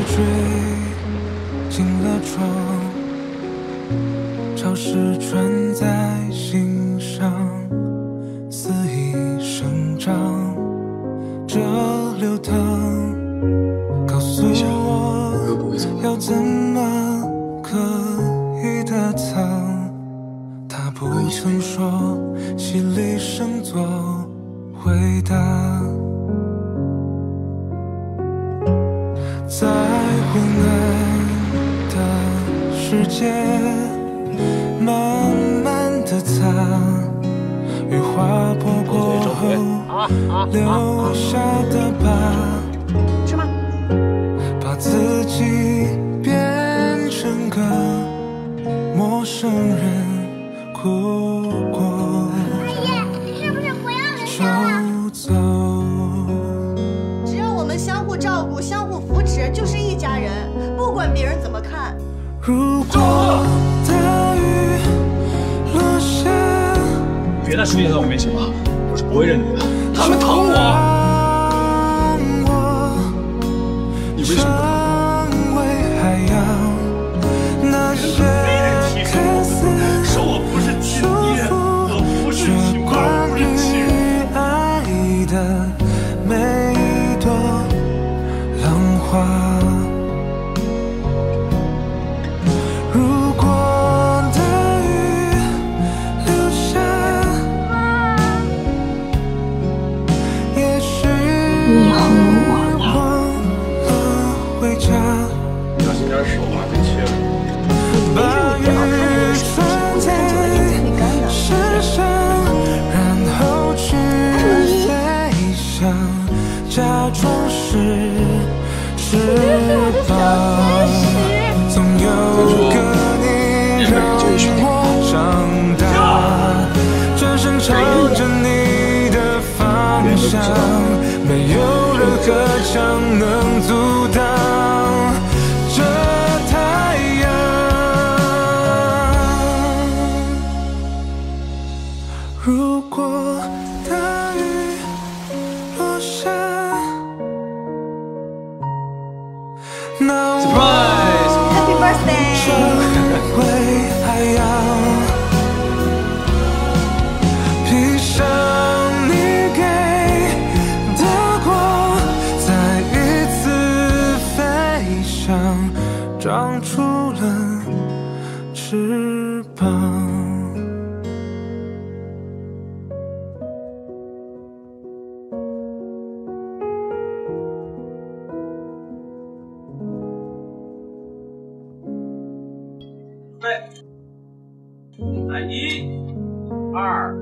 坠进了窗，潮湿穿在心上，肆意生长着流淌。告诉我要怎么可以的藏，他不曾说犀利声作回答。在昏暗的世界，慢慢的擦，雨划破过后留下的疤， 吃吗？ 把自己变成个陌生人，哭过阿姨，是不是不要人家了？ 就走。 只要我们相互照顾、相互扶持，就是一家人，不管别人怎么看。 如果大雨落下， 别再出现在我面前了，我是不会认你的。他们疼我，你为什么不疼我？没人提醒我，说我不是亲爹，我不是亲爸，我不是亲人。 爱的每一朵浪花。如果大雨留下，也许你以后有我了。 忘了回家。 小心点手啊，别切了。 把雨穿在身上，然后去飞翔，假装是翅膀。总有个你让我长大，转身朝着你的方向，没有任何墙能阻挡这太阳。如果大雨落下，那我 Happy birthday！ 成为海洋，披上你给的光，再一次飞翔，长出了翅膀。 来，1、2、